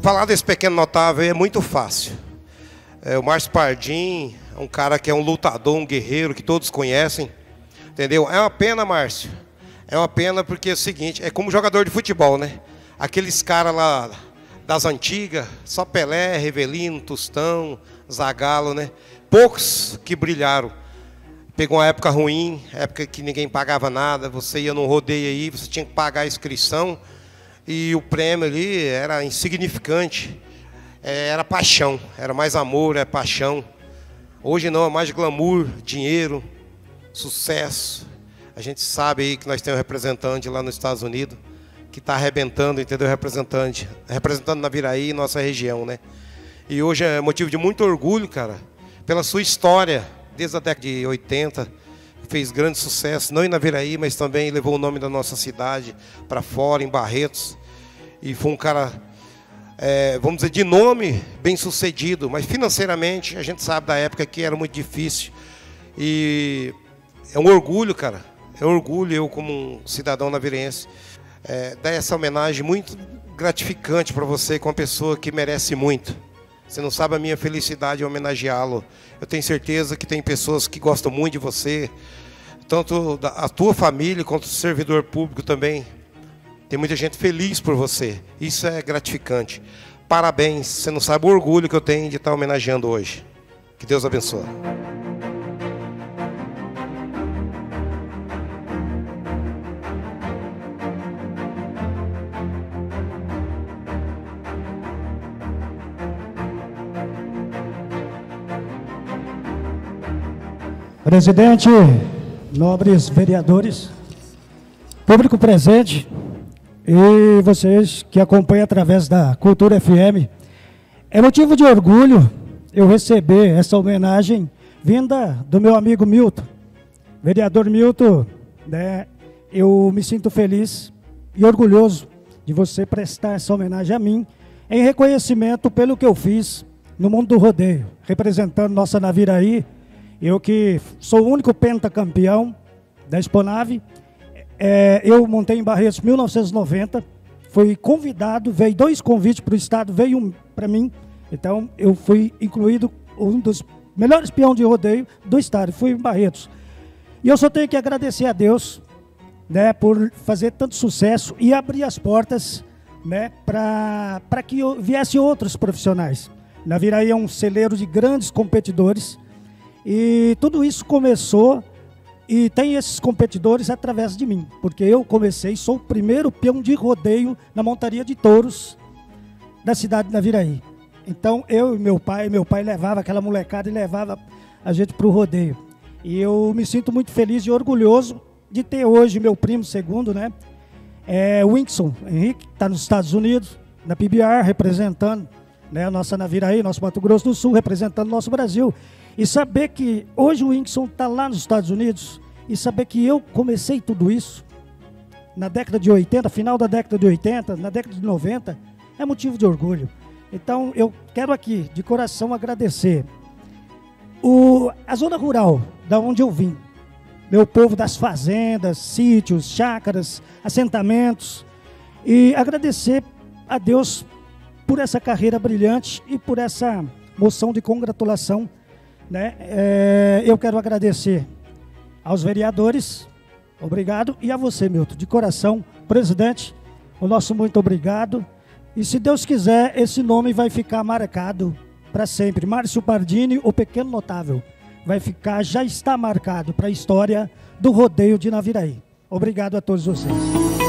Falar desse pequeno notável é muito fácil. O Márcio Pardim é um cara que é um lutador, um guerreiro que todos conhecem, entendeu? É uma pena, Márcio. É uma pena porque é o seguinte, é como jogador de futebol, né? Aqueles caras lá das antigas, só Pelé, Rivelino, Tostão, Zagallo, né? Poucos que brilharam. Pegou uma época ruim, época que ninguém pagava nada, você ia num rodeio aí, você tinha que pagar a inscrição e o prêmio ali era insignificante. Era paixão, era mais amor, é paixão. Hoje não, é mais glamour, dinheiro, sucesso. A gente sabe aí que nós temos um representante lá nos Estados Unidos que está arrebentando, entendeu? Representando Naviraí, nossa região, né? E hoje é motivo de muito orgulho, cara, pela sua história, desde a década de 80, fez grande sucesso, não em Naviraí, mas também levou o nome da nossa cidade para fora, em Barretos. E foi um cara, vamos dizer, de nome bem sucedido, mas financeiramente a gente sabe da época que era muito difícil. E é um orgulho, cara, é um orgulho eu como um cidadão navirense, dar essa homenagem muito gratificante para você, com uma pessoa que merece muito. Você não sabe a minha felicidade em homenageá-lo. Eu tenho certeza que tem pessoas que gostam muito de você, tanto a tua família quanto o servidor público também. Tem muita gente feliz por você. Isso é gratificante. Parabéns. Você não sabe o orgulho que eu tenho de estar homenageando hoje. Que Deus abençoe. Presidente, nobres vereadores, público presente e vocês que acompanham através da Cultura FM, é motivo de orgulho eu receber essa homenagem vinda do meu amigo Milton. Vereador Milton, né, eu me sinto feliz e orgulhoso de você prestar essa homenagem a mim, em reconhecimento pelo que eu fiz no mundo do rodeio, representando nossa Naviraí. Eu que sou o único pentacampeão da Exponave, eu montei em Barretos em 1990, fui convidado, veio 2 convites para o estado, veio um para mim, então eu fui incluído um dos melhores peões de rodeio do estado, fui em Barretos. E eu só tenho que agradecer a Deus, né, por fazer tanto sucesso e abrir as portas, né, para que viessem outros profissionais. Naviraí é um celeiro de grandes competidores, e tudo isso começou e tem esses competidores através de mim, porque eu comecei, sou o primeiro peão de rodeio na montaria de touros da cidade de Naviraí. Então eu e meu pai levava aquela molecada e levava a gente para o rodeio. E eu me sinto muito feliz e orgulhoso de ter hoje meu primo segundo, né? O Winkson Henrique, está nos Estados Unidos, na PBR, representando, né, a nossa Naviraí, nosso Mato Grosso do Sul, representando o nosso Brasil. E saber que hoje o Winkson está lá nos Estados Unidos, e saber que eu comecei tudo isso na década de 80, final da década de 80, na década de 90, é motivo de orgulho. Então eu quero aqui, de coração, agradecer a zona rural, da onde eu vim, meu povo das fazendas, sítios, chácaras, assentamentos, e agradecer a Deus por essa carreira brilhante e por essa moção de congratulação, né? Eu quero agradecer aos vereadores, obrigado, e a você, Milton, de coração, presidente, o nosso muito obrigado. E se Deus quiser, esse nome vai ficar marcado para sempre. Márcio Pardini, o pequeno notável, vai ficar, já está marcado para a história do rodeio de Naviraí. Obrigado a todos vocês.